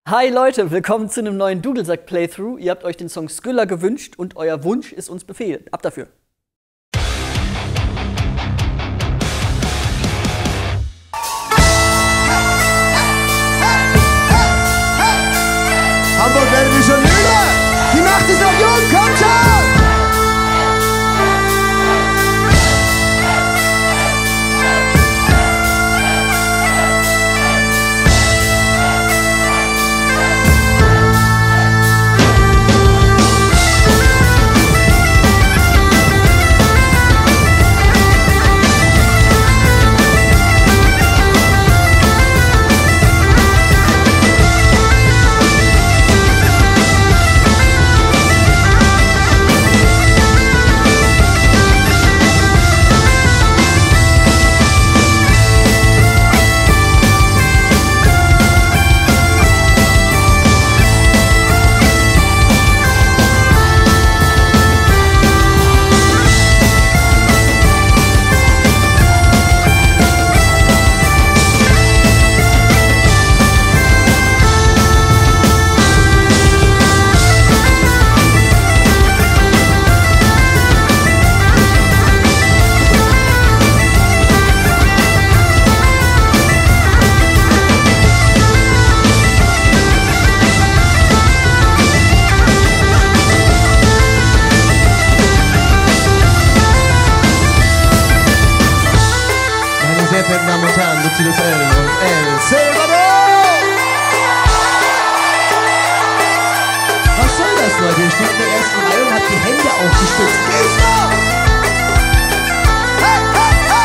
Hi Leute, willkommen zu einem neuen Dudelsack-Playthrough. Ihr habt euch den Song Skylla gewünscht und euer Wunsch ist uns Befehl. Ab dafür. Hamburg werden wir schon müde! Die Nacht ist noch jung, kommt schon! Sehr verehrten Damen und Herren, Lucius L. und El Salvador! Was soll das, Leute? Ihr steht in der ersten Reihe und habt die Hände aufgestützt. Gehst Hey, hey, hey!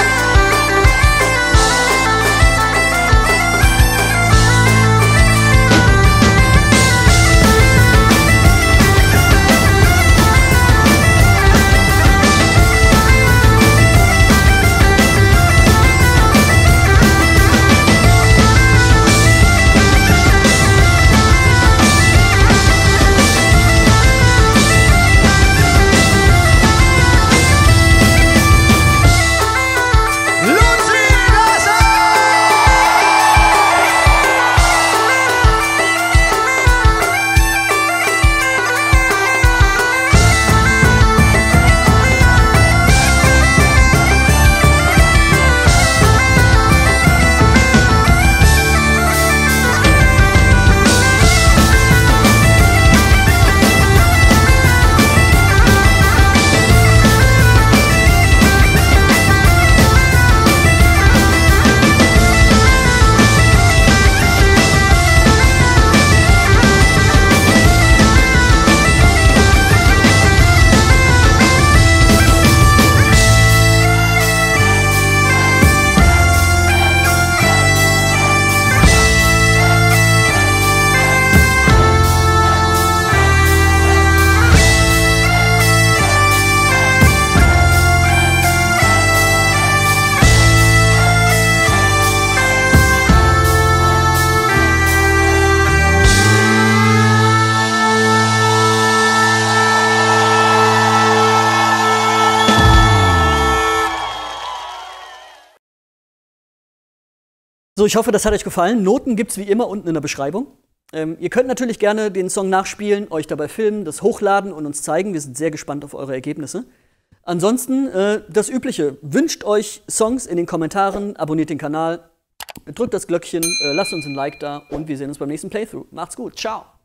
So, ich hoffe, das hat euch gefallen. Noten gibt's wie immer unten in der Beschreibung. Ihr könnt natürlich gerne den Song nachspielen, euch dabei filmen, das hochladen und uns zeigen. Wir sind sehr gespannt auf eure Ergebnisse. Ansonsten das Übliche. Wünscht euch Songs in den Kommentaren, abonniert den Kanal, drückt das Glöckchen, lasst uns ein Like da und wir sehen uns beim nächsten Playthrough. Macht's gut, ciao!